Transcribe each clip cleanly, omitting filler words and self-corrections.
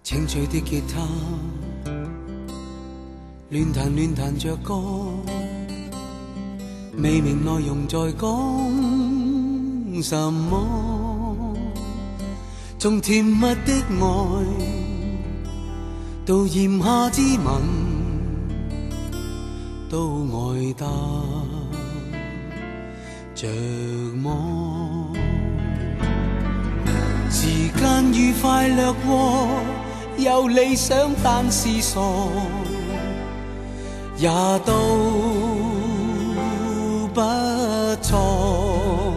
清脆的吉他，乱弹着歌，未明内容在讲什么。从甜蜜的爱到炎夏之吻，都爱得着么？时间愉快掠过，有理想但是傻，也都不错。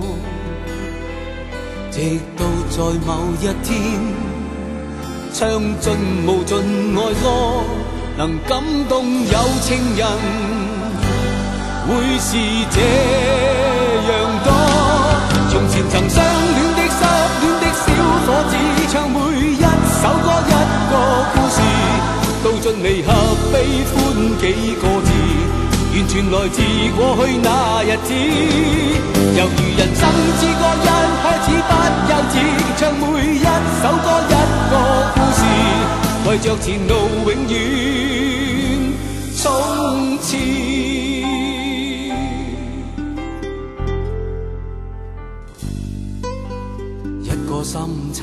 直到在某一天，唱尽无尽爱歌，能感动有情人，会是这样多。从前曾相恋的失恋的小伙子，唱每一首歌一个故事，到尽离合悲欢几个字，完全来自过去那日子。犹如人生之歌一开始不幼稚，唱每一首歌一个故事，为着前路永远冲刺。一个深秋，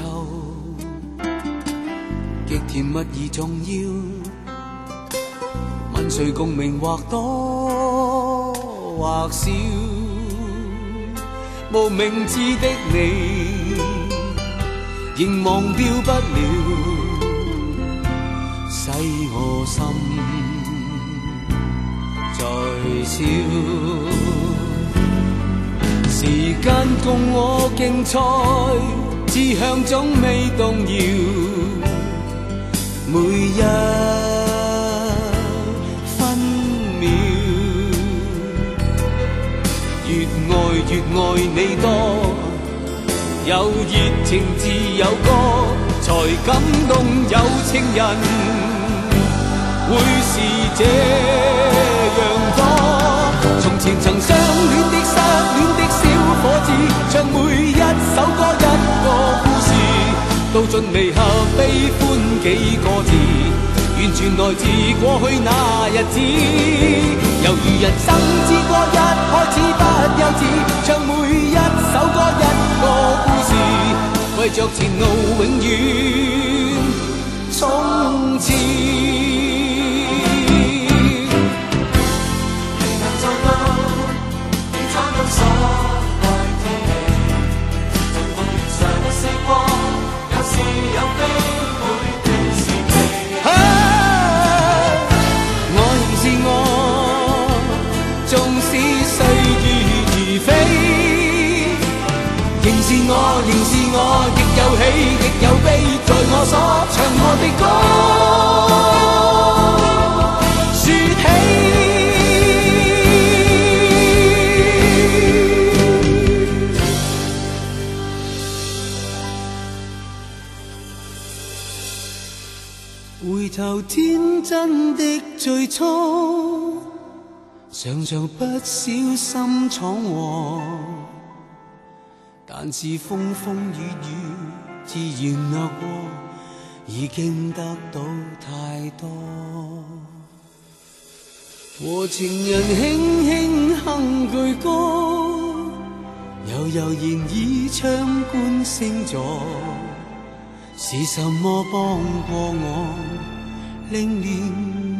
极甜蜜而重要，问谁共鸣或多或少，无名字的你，仍忘掉不了，使我心在笑。时间共我竞赛，志向总未动摇，每一分秒，越爱你多，有热情自有歌，才感动有情人，会是这样多。从前曾相恋的失恋的小伙子，唱每一首歌一个故事，到尽离合悲欢几个字，完全来自过去那日子。犹如人生之歌一开始不幼稚，唱每一首歌一个故事，为着前路永远冲刺。所愛天氣，盡放原上的星光，有是有非，每段是你。我仍是我，縱使歲月如飛，仍是我，亦有喜亦有悲，在我所唱我的歌，說起。回頭天真的最初，常常不小心闖禍，但是風雨自然掠過，已經得到太多。和情人輕輕哼句歌，悠悠然倚窗觀星座，是什麼幫過我？令年